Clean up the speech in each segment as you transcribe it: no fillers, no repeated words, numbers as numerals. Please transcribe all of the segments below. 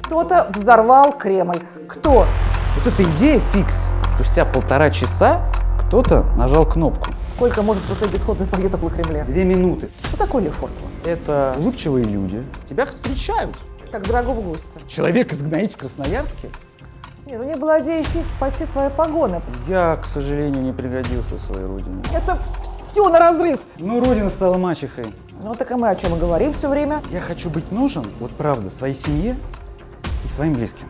Кто-то взорвал Кремль. Кто? Вот эта идея фикс. Спустя 1,5 часа кто-то нажал кнопку. Сколько может простоять исходный пакет около Кремля? 2 минуты. Что такое Лефортово? Это улыбчивые люди. Тебя встречают. Как дорогого гостя. Человек изгоняете в Красноярске? Нет, у них была идея фикс спасти свои погоны. Я, к сожалению, не пригодился своей родине. Это все на разрыв. Ну, родина стала мачехой. Ну так и мы о чем и говорим все время. Я хочу быть нужен, вот правда, своей семье и своим близким.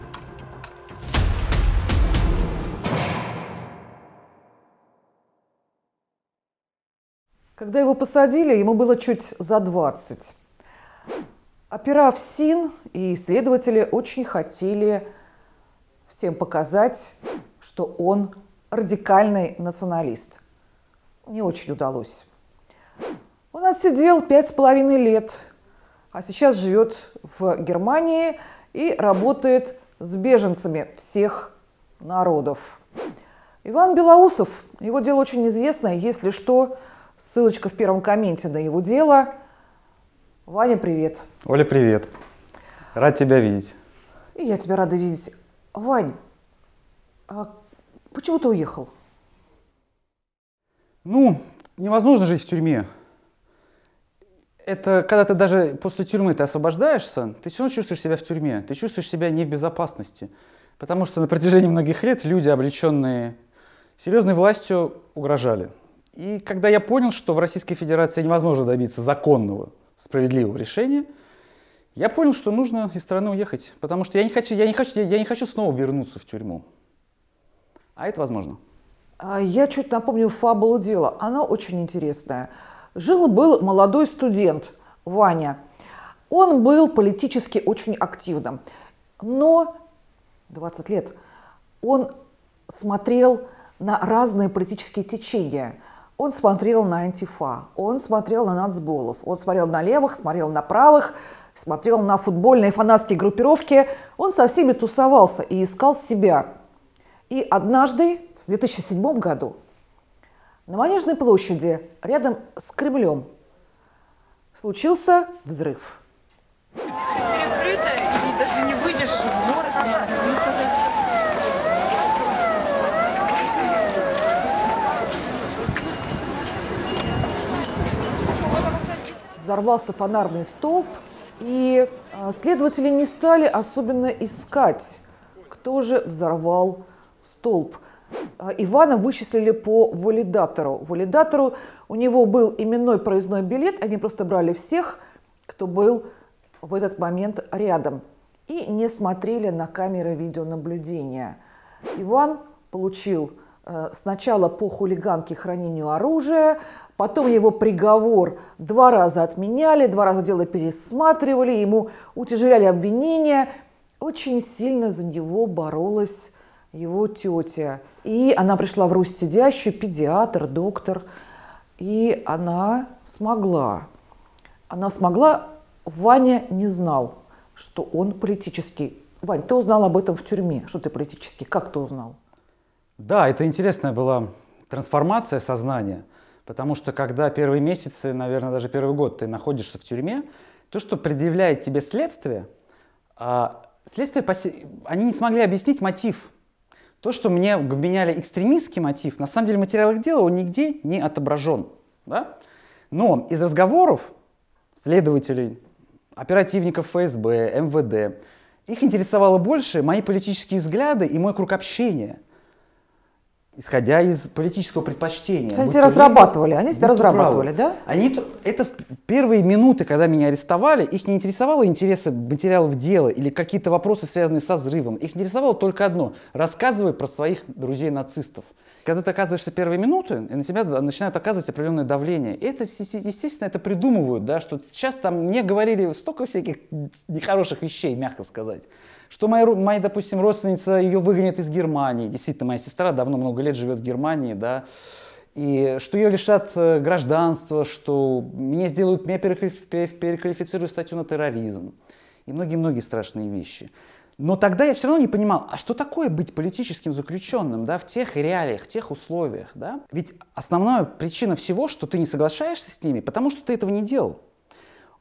Когда его посадили, ему было чуть за 20. Опера ФСИН и исследователи очень хотели всем показать, что он радикальный националист. Не очень удалось. Он отсидел 5,5 лет, а сейчас живет в Германии и работает с беженцами всех народов. Иван Белоусов, его дело очень известное, если что, ссылочка в первом комменте на его дело. Ваня, привет. Оля, привет. Рад тебя видеть. И я тебя рада видеть. Вань, а почему ты уехал? Ну, невозможно жить в тюрьме. Это когда ты даже после тюрьмы ты освобождаешься, ты все равно чувствуешь себя в тюрьме. Ты чувствуешь себя не в безопасности. Потому что на протяжении многих лет люди, облеченные серьезной властью, угрожали. И когда я понял, что в Российской Федерации невозможно добиться законного, справедливого решения, я понял, что нужно из страны уехать. Потому что я не хочу снова вернуться в тюрьму. А это возможно. Я чуть напомню фабулу дела. Она очень интересная. Жил-был молодой студент Ваня. Он был политически очень активным. Но 20 лет он смотрел на разные политические течения. Он смотрел на антифа, он смотрел на нацболов, он смотрел на левых, смотрел на правых, смотрел на футбольные фанатские группировки. Он со всеми тусовался и искал себя. И однажды, в 2007 году, на Манежной площади, рядом с Кремлем, случился взрыв. Перекрыто, и даже не выйдешь в город. Взорвался фонарный столб, и следователи не стали особенно искать, кто же взорвал столб. Ивана вычислили по валидатору. Валидатору у него был именной проездной билет, они просто брали всех, кто был в этот момент рядом, и не смотрели на камеры видеонаблюдения. Иван получил сначала по хулиганке хранению оружия, потом его приговор 2 раза отменяли, 2 раза дело пересматривали, ему утяжеляли обвинения. Очень сильно за него боролась его тетя. И она пришла в Русь сидящую, педиатр, доктор. И она смогла. Ваня не знал, что он политический. Вань, ты узнал об этом в тюрьме, что ты политический. Как ты узнал? Да, это интересная была трансформация сознания. Потому что когда первые месяцы, наверное, даже первый год ты находишься в тюрьме, то, что предъявляет тебе следствие, они не смогли объяснить мотив. То, что мне вменяли экстремистский мотив, на самом деле в материалах дела он нигде не отображен. Да? Но из разговоров следователей, оперативников ФСБ, МВД, их интересовало больше мои политические взгляды и мой круг общения, исходя из политического предпочтения. Они тебя разрабатывали, да? Это в первые минуты, когда меня арестовали, их не интересовало интересы материалов дела или какие-то вопросы, связанные со взрывом. Их интересовало только одно – рассказывай про своих друзей-нацистов. Когда ты оказываешься в первые минуты, на тебя начинают оказывать определенное давление. И это, естественно, это придумывают, да, что сейчас там мне говорили столько всяких нехороших вещей, мягко сказать. Что моя, допустим, родственница, ее выгонят из Германии. Действительно, моя сестра давно много лет живет в Германии, да. И что ее лишат гражданства, что меня переквалифицируют статью на терроризм. И многие-многие страшные вещи. Но тогда я все равно не понимал, а что такое быть политическим заключенным, да, в тех реалиях, в тех условиях, да? Ведь основная причина всего, что ты не соглашаешься с ними, потому что ты этого не делал.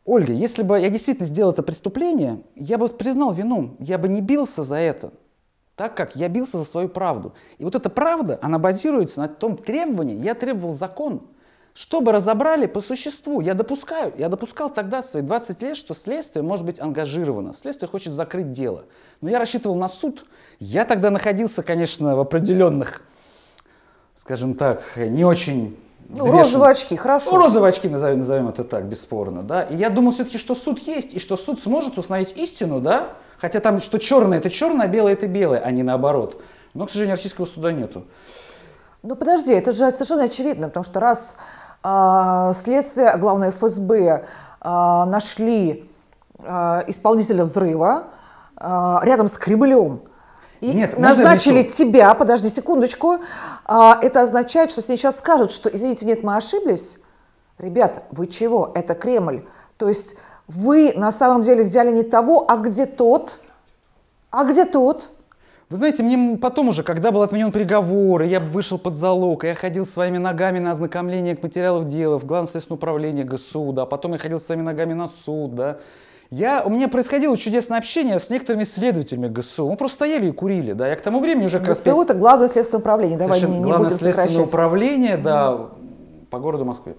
Ольга, если бы я действительно сделал это преступление, я бы признал вину, я бы не бился за это, так как я бился за свою правду. И вот эта правда, она базируется на том требовании, я требовал закон. Чтобы разобрали по существу, я допускал тогда в свои 20 лет, что следствие может быть ангажировано, следствие хочет закрыть дело. Но я рассчитывал на суд. Я тогда находился, конечно, в определенных, скажем так, не очень розовые очки, хорошо. Ну, розовые очки, назовем это так, бесспорно, да. И я думал все-таки, что суд есть, и что суд сможет установить истину, да. Хотя там, что черное это черное, а белое это белое, а не наоборот. Но, к сожалению, российского суда нету. Ну подожди, это же совершенно очевидно, потому что раз следствие, а главное ФСБ, нашли исполнителя взрыва рядом с Кремлем, и Нет, назначили тебя, подожди секундочку, это означает, что сейчас скажут, что, извините, нет, мы ошиблись. Ребят, вы чего? Это Кремль. То есть вы на самом деле взяли не того, а где тот? А где тот? Вы знаете, мне потом уже, когда был отменен приговор, и я вышел под залог, и я ходил своими ногами на ознакомление к материалам дела в Главное следственное управление ГСУ, да, потом я ходил своими ногами на суд, да. У меня происходило чудесное общение с некоторыми следователями ГСУ. Мы просто стояли и курили, да. Я к тому времени уже... ГСУ — это Главное следственное управление, давай не будем Главное сокращать. следственное управление, да, по городу Москве.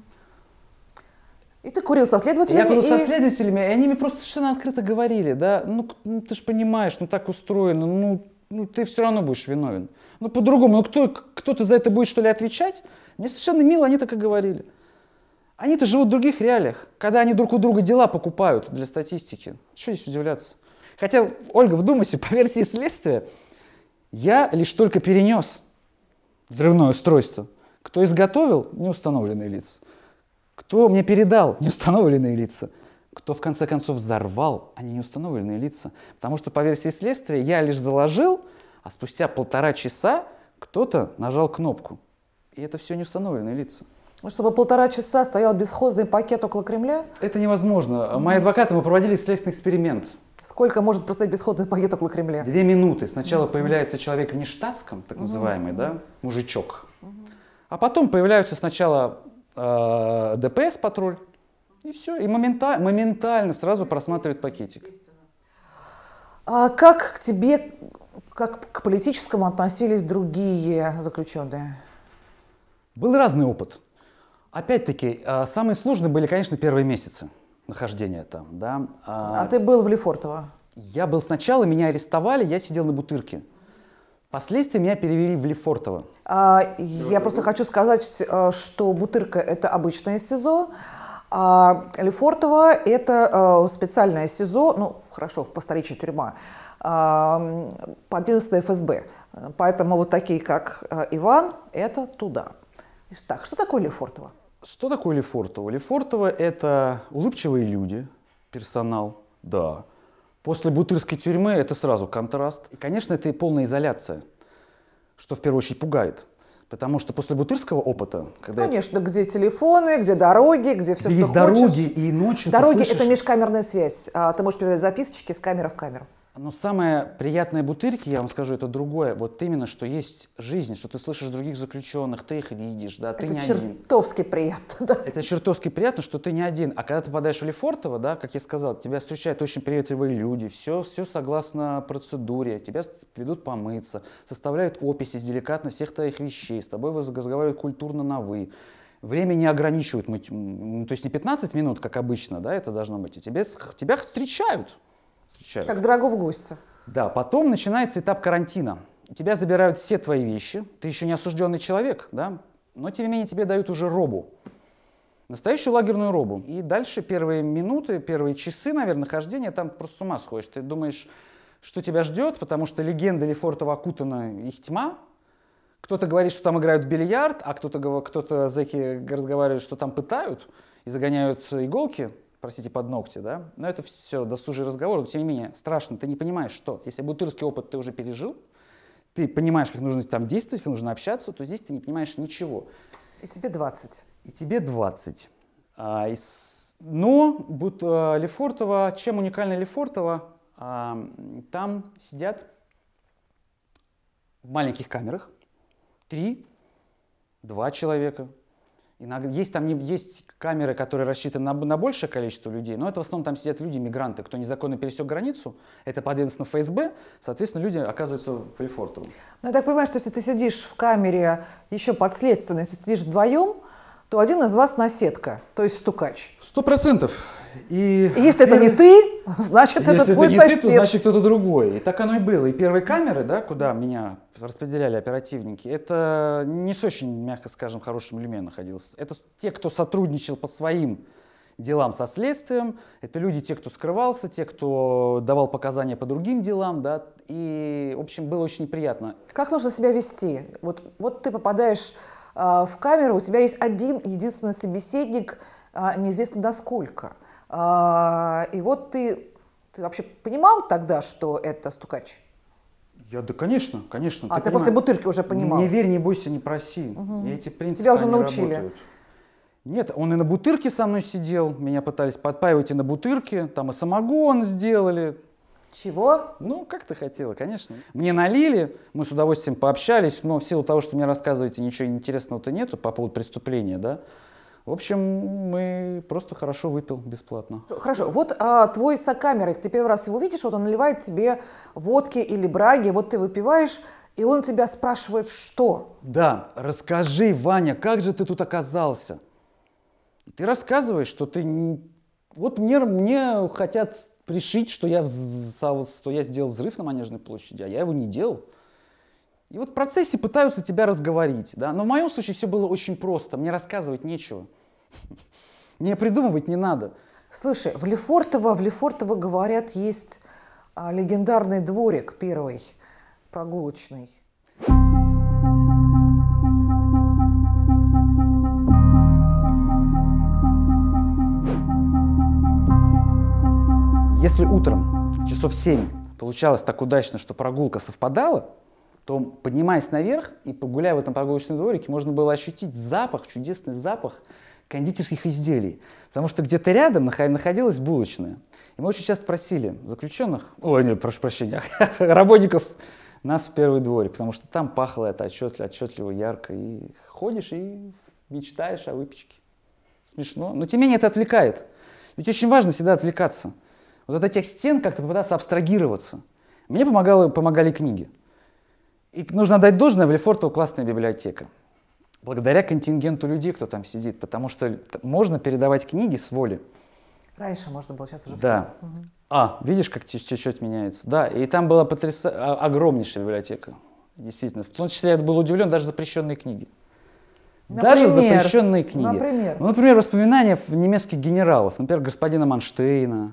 И ты курил со следователями? Я курил со следователями, и они мне просто совершенно открыто говорили, да, ну ты же понимаешь, ну так устроено, ну ты все равно будешь виновен. Ну по-другому, ну кто-то за это будет что ли отвечать? Мне совершенно мило, они так и говорили. Они-то живут в других реалиях, когда они друг у друга дела покупают для статистики. Что здесь удивляться? Хотя, Ольга, вдумайся, по версии следствия, я лишь только перенес взрывное устройство. Кто изготовил? Неустановленные лица. Кто мне передал? Неустановленные лица. Кто в конце концов взорвал? Они неустановленные лица. Потому что по версии следствия я лишь заложил, а спустя 1,5 часа кто-то нажал кнопку. И это все неустановленные лица. Чтобы 1,5 часа стоял бесхозный пакет около Кремля? Это невозможно. Мои адвокаты, мы проводили следственный эксперимент. Сколько может простоять бесхозный пакет около Кремля? 2 минуты. Сначала появляется человек в нештатском, так называемый, да, мужичок. А потом появляются сначала ДПС, патруль, и все. И моментально сразу просматривает пакетик. А как к тебе, как к политическому относились другие заключенные? Был разный опыт. Опять-таки, самые сложные были, конечно, первые месяцы нахождения там. Да. А ты был в Лефортово? Я был сначала, меня арестовали, я сидел на Бутырке. Впоследствии меня перевели в Лефортово. Я просто хочу сказать, что Бутырка — это обычное СИЗО, а Лефортово — это специальное СИЗО, ну, хорошо, по столичной тюрьма, по 11 ФСБ. Поэтому вот такие, как Иван, это туда. Так, что такое Лефортово? Что такое Лефортово? Лефортово — это улыбчивые люди, персонал, да. После Бутырской тюрьмы это сразу контраст. И, конечно, это и полная изоляция, что в первую очередь пугает. Потому что после Бутырского опыта... Конечно, где телефоны, где дороги, где все, что есть хочешь. Дороги, и ночью дороги — это межкамерная связь. Ты можешь передавать записочки с камеры в камеру. Но самое приятное Бутырки, я вам скажу, это другое. Вот именно, что есть жизнь, что ты слышишь других заключенных, ты их видишь, да, ты не один. Это чертовски приятно, да. Это чертовски приятно, что ты не один. А когда ты попадаешь в Лефортово, да, как я сказал, тебя встречают очень приветливые люди, все согласно процедуре, тебя ведут помыться, составляют описи деликатно всех твоих вещей, с тобой разговаривают культурно на «вы». Время не ограничивают, то есть не 15 минут, как обычно, да, это должно быть, и тебя встречают. Как дорогого гостя. Да, потом начинается этап карантина. У тебя забирают все твои вещи, ты еще не осужденный человек, да, но тем не менее тебе дают уже робу, настоящую лагерную робу. И дальше первые минуты, первые часы, наверное, нахождения, там просто с ума сходишь. Ты думаешь, что тебя ждет, потому что легенда Лефортово окутана, их тьма. Кто-то говорит, что там играют в бильярд, а кто-то зэки разговаривают, что там пытают и загоняют иголки, простите, под ногти, да, но это все досужий разговор, но тем не менее страшно, ты не понимаешь, что, если бутырский опыт ты уже пережил, ты понимаешь, как нужно там действовать, как нужно общаться, то здесь ты не понимаешь ничего. И тебе 20. И тебе 20. Но Лефортово, чем уникально Лефортово, там сидят в маленьких камерах 3-2 человека, Иногда есть камеры, которые рассчитаны на большее количество людей, но это в основном там сидят люди, мигранты, кто незаконно пересек границу, это подведомственно ФСБ, соответственно, люди оказываются в Лефортово. Ну, я так понимаю, что если ты сидишь в камере еще подследственно, если сидишь вдвоем, то один из вас наседка, то есть стукач. 100%. И если это не ты, значит, это твой сосед. Если это не ты, то значит кто-то другой. И так оно и было. И первые камеры, да, куда меня распределяли оперативники, это не с очень, мягко скажем, хорошим люме находился. Это те, кто сотрудничал по своим делам со следствием, это люди, те, кто скрывался, те, кто давал показания по другим делам, да, и, в общем, было очень неприятно. Как нужно себя вести? Вот ты попадаешь в камеру, у тебя есть один единственный собеседник, неизвестно насколько. И вот ты вообще понимал тогда, что это стукач? Да, конечно. А ты после бутырки уже понимал? Не верь, не бойся, не проси. И эти принципы, тебя уже они научили? Работают. Нет, он и на бутырке со мной сидел, меня пытались подпаивать и на бутырке, там и самогон сделали. Чего? Ну, как ты хотела, конечно. Мне налили, мы с удовольствием пообщались, но в силу того, что мне рассказываете, ничего интересного-то нету по поводу преступления, да. В общем, мы просто хорошо выпил бесплатно. Хорошо, вот твой сокамерник, ты первый раз его видишь, вот он наливает тебе водки или браги, вот ты выпиваешь, и он тебя спрашивает, что? Да, расскажи, Ваня, как же ты тут оказался? И ты рассказываешь, что ты... Вот мне хотят пришить, что я сделал взрыв на Манежной площади, а я его не делал. И вот в процессе пытаются тебя разговорить, да? Но в моем случае все было очень просто, мне рассказывать нечего. Мне придумывать не надо. Слушай, в Лефортово, говорят, есть легендарный дворик первый, прогулочный. Если утром, часов 7, получалось так удачно, что прогулка совпадала, то, поднимаясь наверх и погуляя в этом прогулочном дворике, можно было ощутить запах, чудесный запах кондитерских изделий. Потому что где-то рядом находилась булочная. И мы очень часто просили заключенных, прошу прощения, работников нас в первый дворик, потому что там пахло это отчетливо, ярко. И ходишь и мечтаешь о выпечке. Смешно, но тем не менее это отвлекает. Ведь очень важно всегда отвлекаться. Вот от этих стен как-то попытаться абстрагироваться. Мне помогали книги. И нужно отдать должное, в Лефортово классная библиотека. Благодаря контингенту людей, кто там сидит. Потому что можно передавать книги с воли. Раньше можно было, сейчас уже да. все. Видишь, как чуть-чуть меняется. Да, и там была огромнейшая библиотека. Действительно. В том числе я был удивлен, даже запрещенные книги. Даже запрещенные книги. Например? Ну, например, воспоминания немецких генералов. Например, господина Манштейна.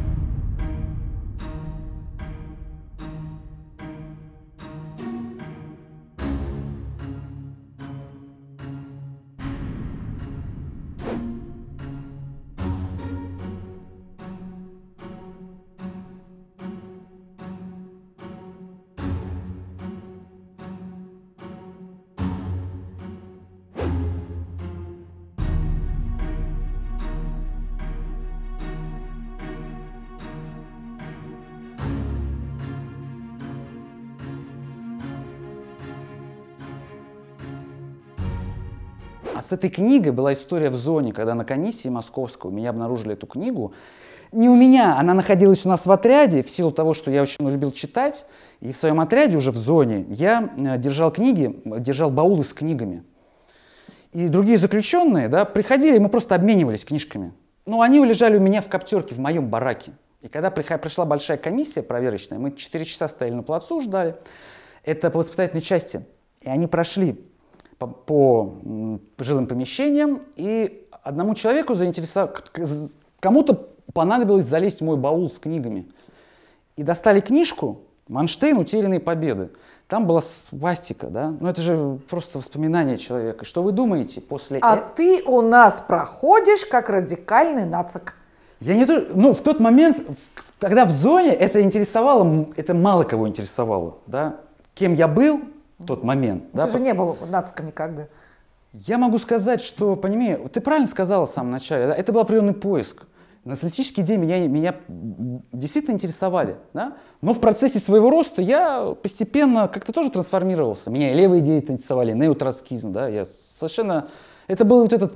А с этой книгой была история в зоне, когда на комиссии московской у меня обнаружили эту книгу. Не у меня, она находилась у нас в отряде, в силу того, что я очень любил читать. И в своем отряде уже в зоне я держал книги, держал баулы с книгами. И другие заключенные, да, приходили, и мы просто обменивались книжками. Ну, они лежали у меня в коптерке, в моем бараке. И когда пришла большая комиссия проверочная, мы 4 часа стояли на плацу, ждали. Это по воспитательной части. И они прошли по жилым помещениям, и одному человеку кому-то понадобилось залезть в мой баул с книгами. И достали книжку «Манштейн. Утерянные победы». Там была свастика, да? Ну это же просто воспоминание человека. Что вы думаете после этого? А ты у нас проходишь как радикальный нацик. Я не то, ну в тот момент, тогда в зоне это интересовало, это мало кого интересовало, да? Кем я был в тот момент. Ты же не был нациком никогда. Я могу сказать, что, понимаешь, ты правильно сказала в самом начале, да? Это был определенный поиск. Националистические идеи меня действительно интересовали, да? Но в процессе своего роста я постепенно как-то тоже трансформировался. Меня и левые идеи интересовали, неотроцкизм, да? Я совершенно Это был вот этот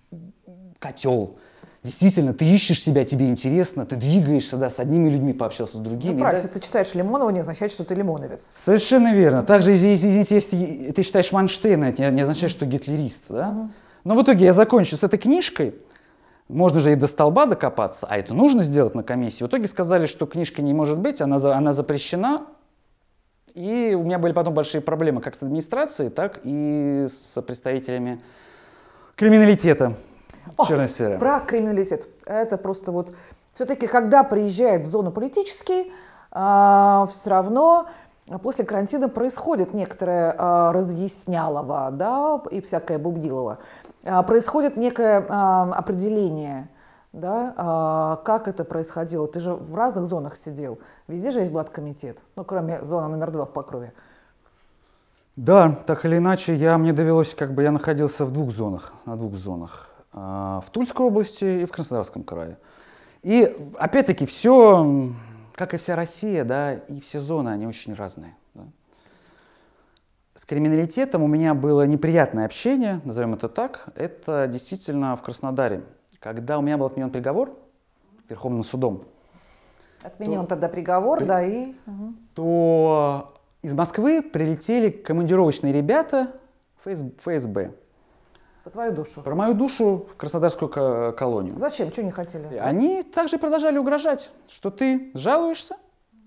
котел. Действительно, ты ищешь себя, тебе интересно, ты двигаешься, да, с одними людьми пообщался, с другими. Ну, правильно, если ты читаешь Лимонова, не означает, что ты лимоновец. Совершенно верно. Также, извините, если ты читаешь Манштейна, это не означает, что гитлерист. Да? Но в итоге я закончу с этой книжкой. Можно же и до столба докопаться, а это нужно сделать на комиссии. В итоге сказали, что книжка не может быть, она запрещена. И у меня были потом большие проблемы как с администрацией, так и с представителями криминалитета. Черной сферы. Про криминалитет. Это просто вот... Все-таки, когда приезжает в зону политический, все равно после карантина происходит некоторое разъяснялово, да, и всякое бубнилово. Происходит некое определение, да, как это происходило. Ты же в разных зонах сидел. Везде же есть Блаткомитет, ну, кроме зоны номер 2 в Покрове. Да, так или иначе, мне довелось, я находился на двух зонах. В Тульской области и в Краснодарском крае. И опять-таки все, как и вся Россия, да, и все зоны, они очень разные. Да. С криминалитетом у меня было неприятное общение, назовем это так. Это действительно в Краснодаре. Когда у меня был отменен приговор Верховным судом. Отменен тогда приговор, да, и... То из Москвы прилетели командировочные ребята ФСБ. По твою душу. Про мою душу в Краснодарскую колонию. Зачем? Чего не хотели? Они также продолжали угрожать, что ты жалуешься,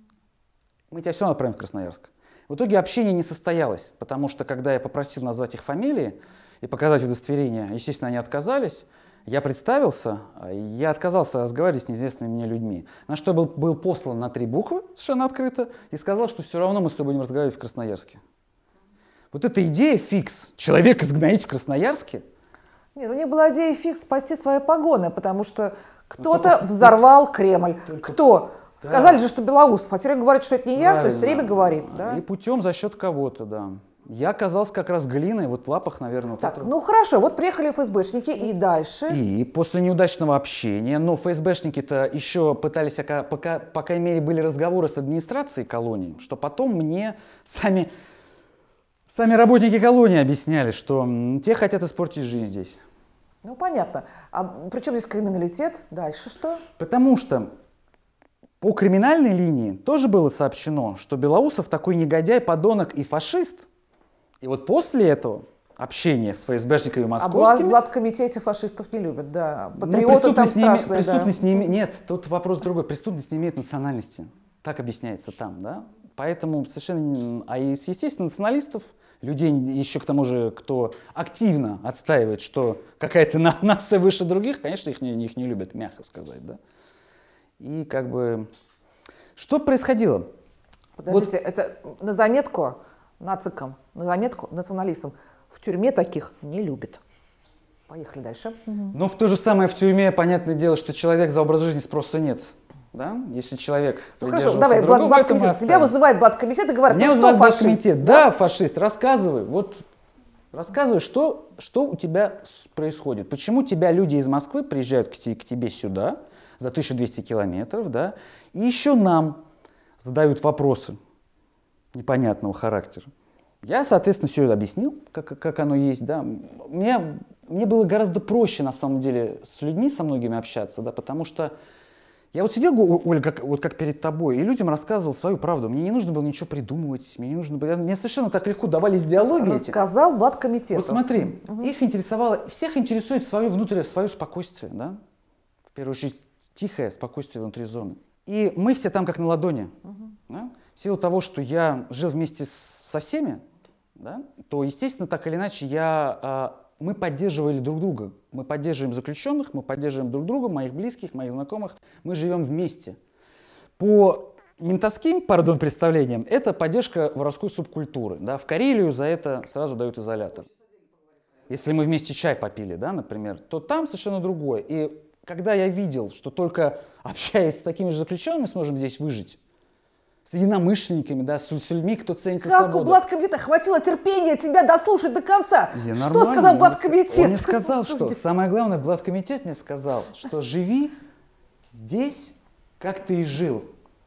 мы тебя все равно отправим в Красноярск. В итоге общение не состоялось, потому что когда я попросил назвать их фамилии и показать удостоверение, естественно, они отказались. Я представился, я отказался разговаривать с неизвестными мне людьми. На что был послан на 3 буквы, совершенно открыто, и сказал, что все равно мы с тобой будем разговаривать в Красноярске. Вот эта идея фикс, человека изгнать в Красноярске. Нет, у них была идея фикс спасти свои погоны, потому что кто-то взорвал Кремль. Кто? Да. Сказали же, что Белоусов, а теперь говорят, что это не я, то есть время говорит. Да? И путем за счет кого-то, да. Я оказался как раз глиной, вот в лапах, наверное. Вот так, этого. Ну хорошо, вот приехали ФСБшники и дальше. И после неудачного общения, но ФСБшники-то еще пытались, пока, по крайней мере, были разговоры с администрацией колонии, что потом мне сами работники колонии объясняли, что те хотят испортить жизнь здесь. Ну, понятно. А при чем здесь криминалитет? Дальше что? Потому что по криминальной линии тоже было сообщено, что Белоусов такой негодяй, подонок и фашист. И вот после этого общения с ФСБшниками московскими... А в Блаткомитете фашистов не любят, да. Патриоты там страшные, преступность не имеет... Нет, тут вопрос другой. Преступность не имеет национальности. Так объясняется там, да? Поэтому совершенно... А из, естественно, националистов, людей еще к тому же, кто активно отстаивает, что какая-то нация выше других, конечно, их не любят, мягко сказать, да. И что происходило? Подождите, это на заметку нацикам, на заметку националистам. В тюрьме таких не любят. Поехали дальше. Но в то же самое в тюрьме, понятное дело, что человек за образ жизни спроса нет. Да? Если человек хорошо, давай, Блаткомитет. Тебя вызывает Блаткомитет и говорят, ну что, фашист? Да, фашист, рассказывай. Вот рассказывай, что у тебя происходит. Почему тебя люди из Москвы приезжают к тебе сюда за 1200 километров, да, и еще нам задают вопросы непонятного характера. Я, соответственно, все это объяснил, как оно есть, да. Мне было гораздо проще, на самом деле, с людьми, со многими общаться, да, потому что я вот сидел, Ольга, вот как перед тобой, и людям рассказывал свою правду. Мне не нужно было ничего придумывать, мне совершенно так легко давались диалоги. Рассказал Блаткомитету. Вот смотри, их интересовало, всех интересует свое спокойствие, да? В первую очередь, тихое спокойствие внутри зоны. И мы все там как на ладони. Да? В силу того, что я жил вместе со всеми, да, то, естественно, так или иначе, мы поддерживали друг друга. Мы поддерживаем заключенных, мы поддерживаем друг друга, моих близких, моих знакомых. Мы живем вместе. По ментовским, представлениям, это поддержка воровской субкультуры. Да? В Карелию за это сразу дают изолятор. Если мы вместе чай попили, да, например, то там совершенно другое. И когда я видел, что только общаясь с такими же заключенными сможем здесь выжить, с единомышленниками, да, с людьми, кто ценит свободу. Как у Блаткомитета хватило терпения тебя дослушать до конца? Что сказал Блаткомитет? Он мне сказал, что самое главное, Блаткомитет мне сказал, что живи здесь, как ты и жил.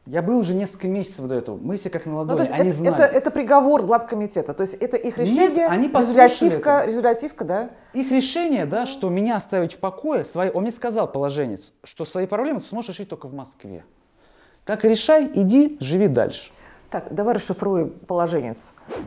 Я был уже несколько месяцев до этого. Мы все как на ладони, Ну, то есть они знали. это приговор Блаткомитета, то есть это их решение, Нет, они послушали резолютивка, да? Их решение, да, что меня оставить в покое, он мне сказал, положенец, что свои проблемы ты сможешь решить только в Москве. Так и решай, иди, живи дальше. Так, давай расшифруем положенец.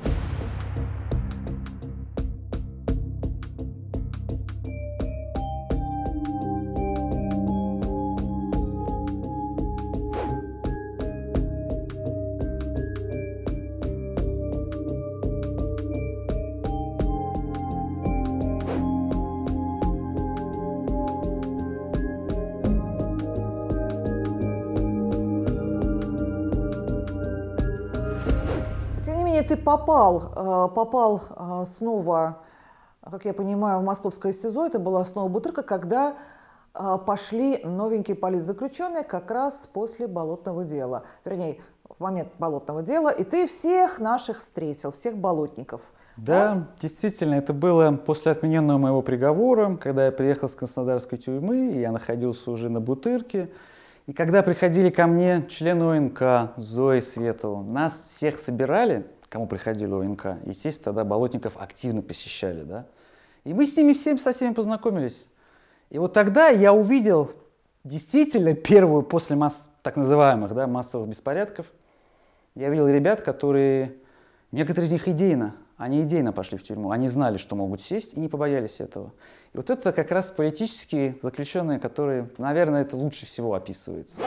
Ты попал снова, как я понимаю, в московское СИЗО, это была снова Бутырка, когда пошли новенькие политзаключенные как раз после Болотного дела. Вернее, в момент Болотного дела, и ты всех наших встретил, всех болотников. Да, действительно, это было после отмененного моего приговора, когда я приехал с Краснодарской тюрьмы, и я находился уже на Бутырке. И когда приходили ко мне члены ОНК, Зоя Светова, нас всех собирали, кому приходили ОНК, естественно, тогда болотников активно посещали, да. И мы с ними со всеми познакомились. И вот тогда я увидел действительно первую после так называемых, да, массовых беспорядков. Я видел ребят, которые, некоторые из них они идейно пошли в тюрьму, они знали, что могут сесть, и не побоялись этого. И вот это как раз политические заключенные, которые, наверное, это лучше всего описывается.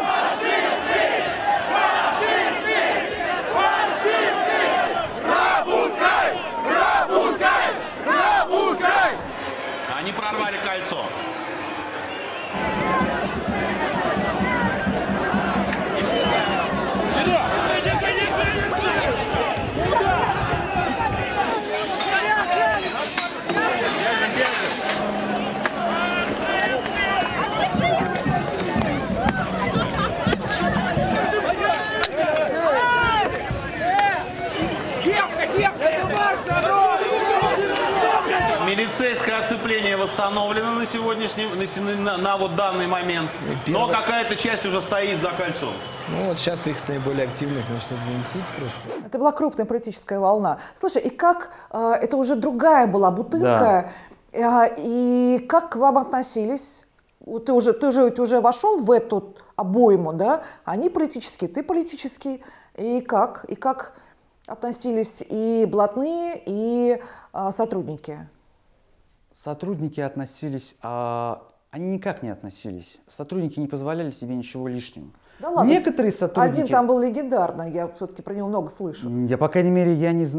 Они прорвали кольцо. Милицейское оцепление восстановлено на сегодняшний, на вот данный момент, но какая-то часть уже стоит за кольцом. Ну вот сейчас их наиболее активных начнут винтить просто. Это была крупная политическая волна. Слушай, и как, это уже другая была Бутырка, да. И как к вам относились? Ты уже вошел в эту обойму, да? Они политические, ты политический. И как относились и блатные, и сотрудники? Сотрудники относились, они никак не относились. Сотрудники не позволяли себе ничего лишнего. Да ладно. Некоторые сотрудники... Один там был легендарный, я все-таки про него много слышу. Я, по крайней мере,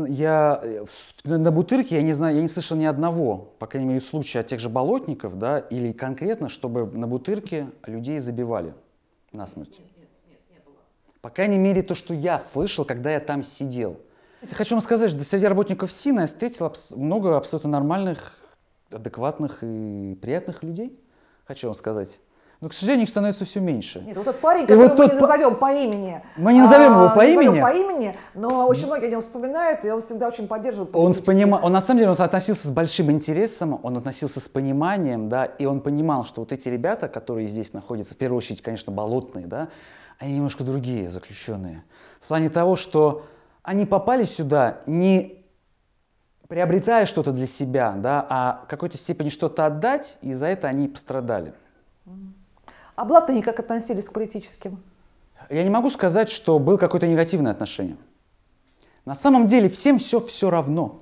на Бутырке я не слышал ни одного, по крайней мере, случая от тех же болотников, да, или конкретно, чтобы на Бутырке людей забивали насмерть. Нет, не было. По крайней мере, то, что я слышал, когда я там сидел. Хочу вам сказать, что среди работников СИНа я встретил много абсолютно нормальных, адекватных и приятных людей, хочу вам сказать. Но, к сожалению, их становится все меньше. Нет, вот тот парень, которого мы не назовем по имени. Мы не назовем его по имени. Но очень многие о нем вспоминают, и он всегда очень поддерживает. Он на самом деле относился с большим интересом, он относился с пониманием, да, и он понимал, что вот эти ребята, которые здесь находятся, в первую очередь, конечно, болотные, да, они немножко другие заключенные. В плане того, что они попали сюда не приобретая что-то для себя, да, а в какой-то степени что-то отдать, и за это они пострадали. А блатные как относились к политическим? Я не могу сказать, что было какое-то негативное отношение. На самом деле всем все равно.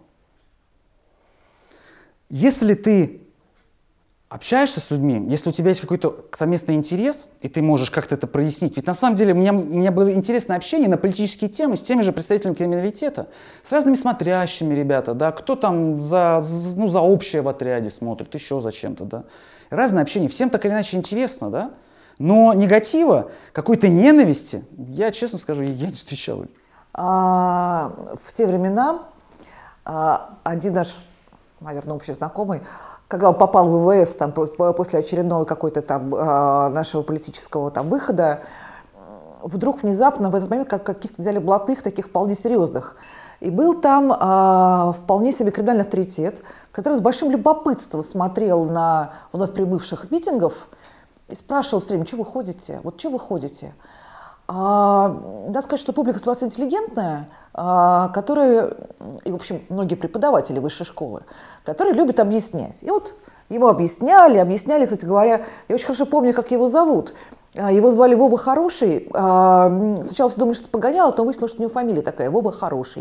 Если ты общаешься с людьми, если у тебя есть какой-то совместный интерес, и ты можешь как-то это прояснить. Ведь на самом деле у меня было интересное общение на политические темы с теми же представителями криминалитета, с разными смотрящими ребята, да, кто там за общее в отряде смотрит, еще за чем-то, да. Разное общение, всем так или иначе интересно, да. Но негатива, какой-то ненависти, я честно скажу, я не встречал. В те времена один наш, наверное, общий знакомый, когда он попал в ВВС там, после очередного какой-то там нашего политического там выхода, вдруг внезапно в этот момент каких-то взяли блатных, таких вполне серьезных. И был там вполне себе криминальный авторитет, который с большим любопытством смотрел на вновь прибывших с митингов и спрашивал все время, что вы ходите, вот что вы ходите. Надо сказать, что публика ситуация интеллигентная, которая, и, в общем, многие преподаватели высшей школы, которые любят объяснять. И вот ему объясняли, кстати говоря, я очень хорошо помню, как его зовут. Его звали Вова Хороший. Сначала все думали, что погонял, а потом выяснилось, что у него фамилия такая, Вова Хороший.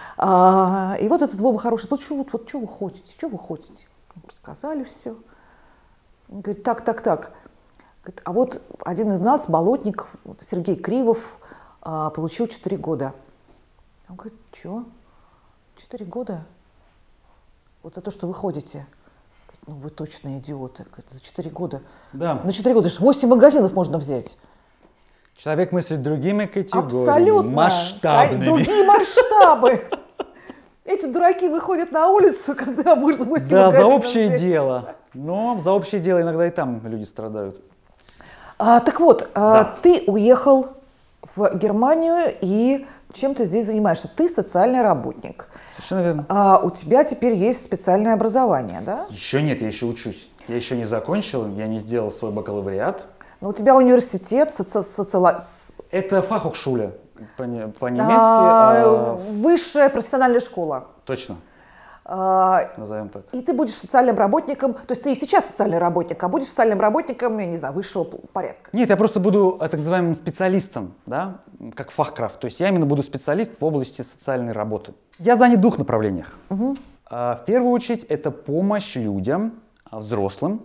И вот этот Вова Хороший, вот что вы хотите, что вы хотите? Рассказали все. Он говорит, так. Говорит, а вот один из нас, болотник, Сергей Кривов, получил 4 года. Он говорит, что? 4 года? Вот за то, что вы ходите. Говорит, ну вы точно идиоты. Говорит, за 4 года. Да. На 4 года 8 магазинов можно взять. Человек мыслит другими категориями. Абсолютно. Масштабными. Другие масштабы. Эти дураки выходят на улицу, когда можно 8 Да, за магазинов общее взять. дело. Но за общее дело иногда и там люди страдают. Так вот, Да. ты уехал в Германию, и чем ты здесь занимаешься? Ты социальный работник. Совершенно верно. У тебя теперь есть специальное образование, да? Еще нет, я еще учусь. Я еще не закончил, я не сделал свой бакалавриат. Но у тебя университет, Это Фахhochschule по-немецки. высшая профессиональная школа. Точно, назовем так. И ты будешь социальным работником, то есть ты и сейчас социальный работник, а будешь социальным работником, я не знаю, высшего порядка. Нет, я просто буду так называемым специалистом, да, как фахкрафт. То есть я именно буду специалист в области социальной работы. Я занят в 2 направлениях. В первую очередь это помощь людям, взрослым,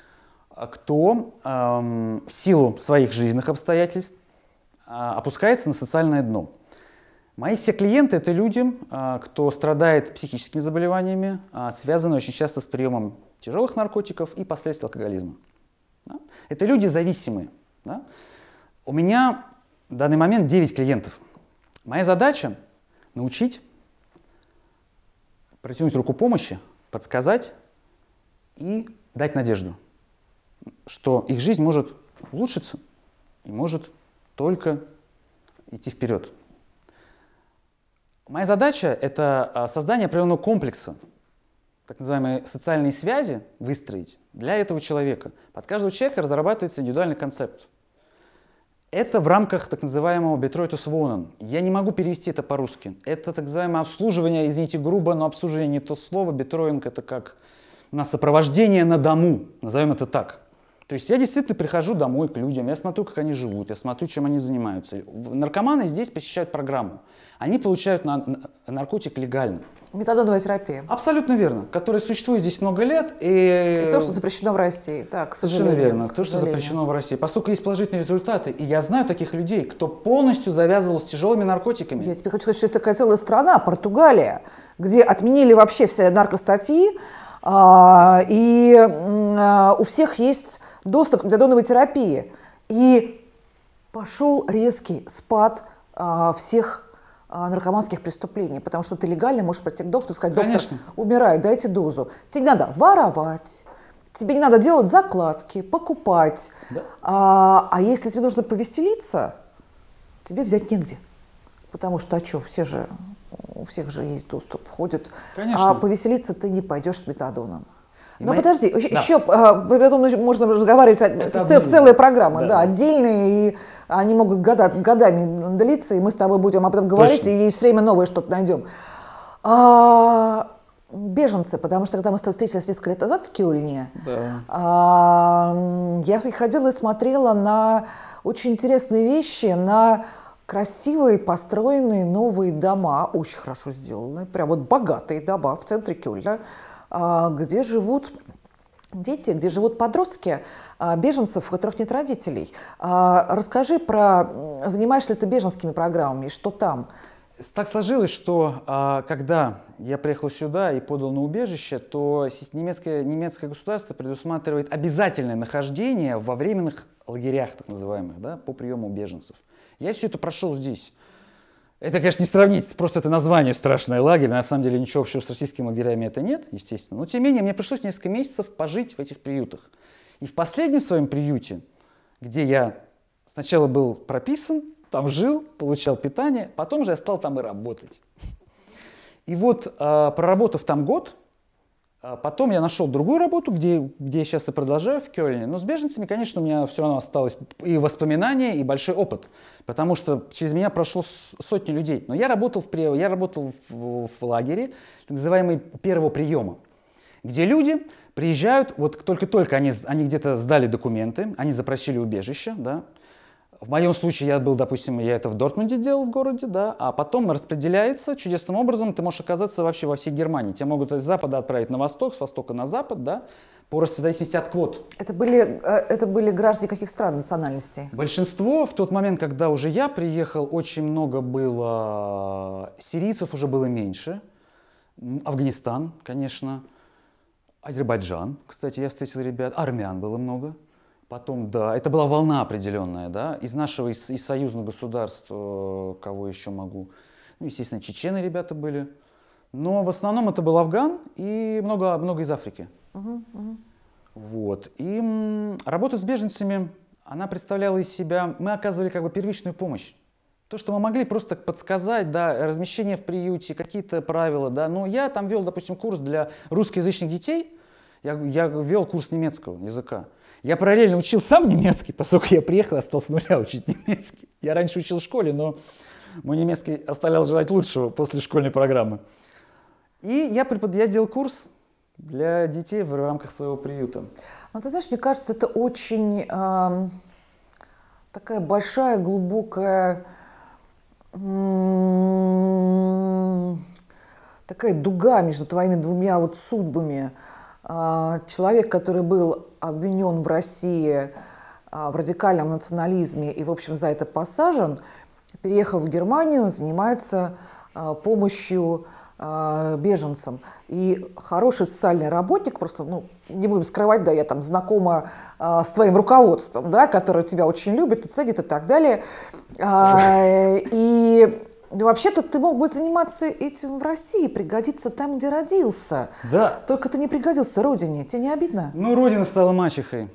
кто в силу своих жизненных обстоятельств опускается на социальное дно. Мои все клиенты — это люди, кто страдает психическими заболеваниями, связанные очень часто с приемом тяжелых наркотиков и последствий алкоголизма. Да? Это люди зависимые. Да? У меня в данный момент 9 клиентов. Моя задача — научить, протянуть руку помощи, подсказать и дать надежду, что их жизнь может улучшиться и может только идти вперед. Моя задача — это создание определенного комплекса, так называемые социальные связи выстроить для этого человека. Под каждого человека разрабатывается индивидуальный концепт. Это в рамках так называемого Betreutes Wohnen. Я не могу перевести это по-русски. Это так называемое обслуживание, извините грубо, но обслуживание не то слово. Бетроинг — это как у нас сопровождение на дому, назовем это так. То есть я действительно прихожу домой к людям, я смотрю, как они живут, я смотрю, чем они занимаются. Наркоманы здесь посещают программу. Они получают наркотик легально. Метадоновая терапия. Абсолютно верно. Которая существует здесь много лет. И то, что запрещено в России. Да, к совершенно сожалению. верно. То, что запрещено в России. Поскольку есть положительные результаты. И я знаю таких людей, кто полностью завязывал с тяжелыми наркотиками. Я тебе хочу сказать, что есть такая целая страна, Португалия, где отменили вообще все наркостатьи. И у всех есть доступ к метадоновой терапии. И пошел резкий спад всех наркоманских преступлений, потому что ты легально можешь прийти к доктору и сказать: доктор, Конечно. умираю, дайте дозу. Тебе не надо воровать, тебе не надо делать закладки, покупать. Да. А если тебе нужно повеселиться, тебе взять негде. Потому что, у всех же есть доступ, ходят. Конечно. А повеселиться ты не пойдешь с метадоном. Но мои- подожди, Да. еще потом можно разговаривать, это отдельно. целая программа, Да. да, отдельные, и они могут годами длиться, и мы с тобой будем об этом говорить, Точно. и все время новое что-то найдем. Беженцы, потому что когда мы с тобой встретились несколько лет назад в Кёльне, я ходила и смотрела на очень интересные вещи, на красивые построенные новые дома, очень хорошо сделанные, прям вот богатые дома в центре Кёльна, где живут дети, где живут подростки, беженцев, у которых нет родителей. Расскажи занимаешься ли ты беженскими программами и что там? Так сложилось, что когда я приехал сюда и подал на убежище, то немецкое государство предусматривает обязательное нахождение во временных лагерях, так называемых, да, по приему беженцев. Я все это прошел здесь. Это, конечно, не сравнить, просто это название страшное лагерь, на самом деле ничего общего с российскими лагерями это нет, естественно. Но тем не менее, мне пришлось несколько месяцев пожить в этих приютах. И в последнем своем приюте, где я сначала был прописан, там жил, получал питание, потом же я стал там и работать. И вот, проработав там год, Потом я нашел другую работу, где я сейчас и продолжаю, в Кёльне. Но с беженцами, конечно, у меня все равно осталось и воспоминания, и большой опыт. Потому что через меня прошло сотни людей. Но я работал в лагере, так называемый первого приема, где люди приезжают, вот только-только они где-то сдали документы, они запросили убежище, да. В моем случае я был, допустим, я это в Дортмунде делал, в городе, да, а потом распределяется чудесным образом, ты можешь оказаться вообще во всей Германии. Тебя могут с запада отправить на восток, с востока на запад, да, в зависимости от квот. Это были граждане каких стран, национальностей? Большинство, в тот момент, когда уже я приехал, очень много было сирийцев, уже было меньше. Афганистан, конечно, Азербайджан, кстати, я встретил ребят, армян было много. Потом, да, это была волна определенная, да, из нашего, из союзных государств, кого еще могу, ну, естественно, чечены ребята были, но в основном это был Афган и много из Африки. Вот, и работа с беженцами, она представляла из себя, мы оказывали как бы первичную помощь. То, что мы могли просто подсказать, да, размещение в приюте, какие-то правила, да, но я там вел, допустим, курс для русскоязычных детей, я вел курс немецкого языка. Я параллельно учил сам немецкий, поскольку я приехал и стал с нуля учить немецкий. Я раньше учил в школе, но мой немецкий оставлял желать лучшего после школьной программы. И я делал курс для детей в рамках своего приюта. Ну, ты знаешь, мне кажется, это очень такая большая, глубокая, такая дуга между твоими двумя вот судьбами. Человек, который был обвинен в России в радикальном национализме и, в общем, за это посажен, переехав в Германию, занимается помощью беженцам. И хороший социальный работник, просто, ну, не будем скрывать, да, я там знакома с твоим руководством, да, которое тебя очень любит и ценит и так далее. И вообще-то ты мог бы заниматься этим в России, пригодиться там, где родился. Да. Только ты не пригодился родине. Тебе не обидно? Ну, родина стала мачехой.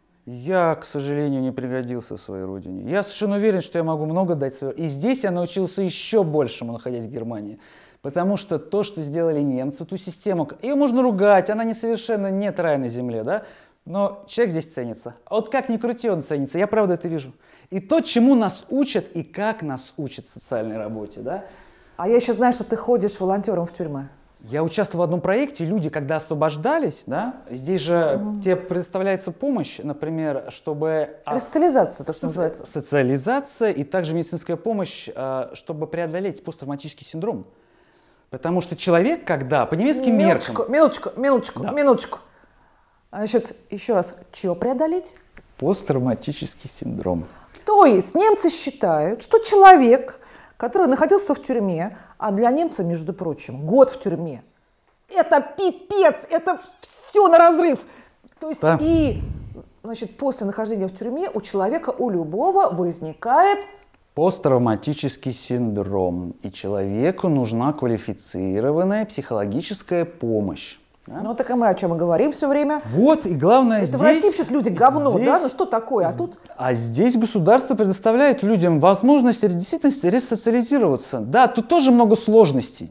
Я, к сожалению, не пригодился своей родине. Я совершенно уверен, что я могу много дать своей. И здесь я научился еще большему, находясь в Германии. Потому что то, что сделали немцы, ту систему, ее можно ругать, она совершенно нет рая на земле, да? Но человек здесь ценится. А вот как ни крути, он ценится. Я правда это вижу. И то, чему нас учат, и как нас учат в социальной работе, да? А я еще знаю, что ты ходишь волонтером в тюрьмы. Я участвовал в одном проекте, люди, когда освобождались, да, здесь же тебе предоставляется помощь, например, чтобы... Социализация, то, что называется. Социализация и также медицинская помощь, чтобы преодолеть посттравматический синдром. Потому что человек, когда по немецким меркам... Минуточку. Значит, еще раз, чего преодолеть? Посттравматический синдром. То есть немцы считают, что человек, который находился в тюрьме, а для немца, между прочим, год в тюрьме, это пипец, это все на разрыв. То есть да. И, значит, после нахождения в тюрьме у человека, у любого возникает посттравматический синдром. И человеку нужна квалифицированная психологическая помощь. Да? Ну, так и мы о чем и говорим все время. Вот, и главное это здесь... в России вообще люди говно, здесь, да? Ну что такое? А тут... А здесь государство предоставляет людям возможность действительно ресоциализироваться. Да, тут тоже много сложностей,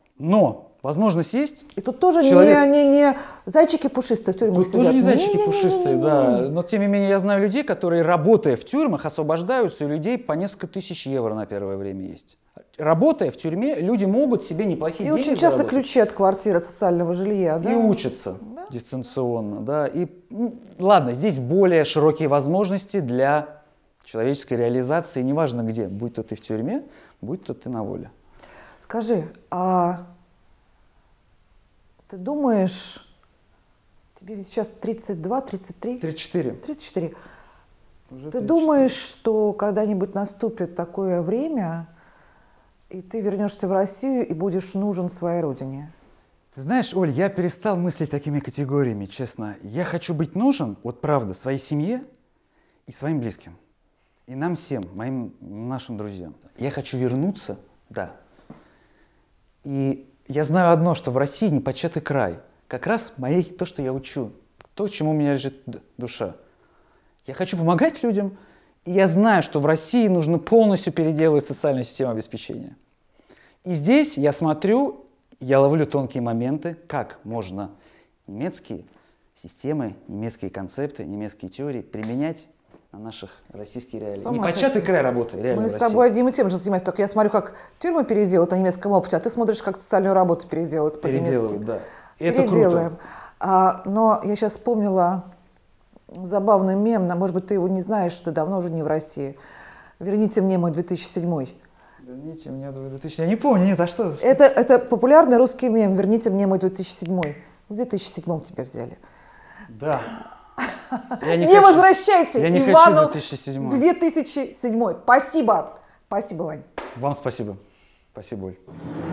но возможность есть. И тут тоже человек... не зайчики пушистые в тюрьме тут сидят. Тоже не зайчики пушистые, да. Но тем не менее я знаю людей, которые, работая в тюрьмах, освобождаются, и у людей по несколько тысяч евро на первое время есть. Работая в тюрьме, люди могут себе неплохие деньги И очень часто заработать. Ключи от квартиры, от социального жилья. Да? И учатся дистанционно. Да. И, ладно, здесь более широкие возможности для человеческой реализации, неважно где, будь то ты в тюрьме, будь то ты на воле. Скажи, а ты думаешь, тебе сейчас 32, 33? 34. 34. Уже Ты 34. думаешь, что когда-нибудь наступит такое время, и ты вернешься в Россию и будешь нужен своей родине? Ты знаешь, Оль, я перестал мыслить такими категориями, честно. Я хочу быть нужен, вот правда, своей семье и своим близким. И нам всем, нашим друзьям. Я хочу вернуться, да. И я знаю одно, что в России непочатый край. Как раз то, что я учу, то, чему у меня лежит душа. Я хочу помогать людям, и я знаю, что в России нужно полностью переделывать социальную систему обеспечения. И здесь я смотрю, я ловлю тонкие моменты, как можно немецкие системы, немецкие концепты, немецкие теории применять на наших российские реалии. Непочатый край работы, реально, Мы в с России. тобой одним и тем же занимаемся, только я смотрю, как тюрьмы переделают на немецком опыте, а ты смотришь, как социальную работу переделают по-немецки. Переделывают, да. И это Переделаем. круто. Но я сейчас вспомнила забавный мем, может быть, ты его не знаешь, ты давно уже не в России. «Верните мне мой 2007». Верните мне 2000. Я не помню, нет, а что? Это популярный русский мем «Верните мне мой 2007». В 2007 тебя взяли. Да. Не возвращайте я не Ивану хочу 2007. 2007. Спасибо. Спасибо, Вань. Вам спасибо. Спасибо, Оль.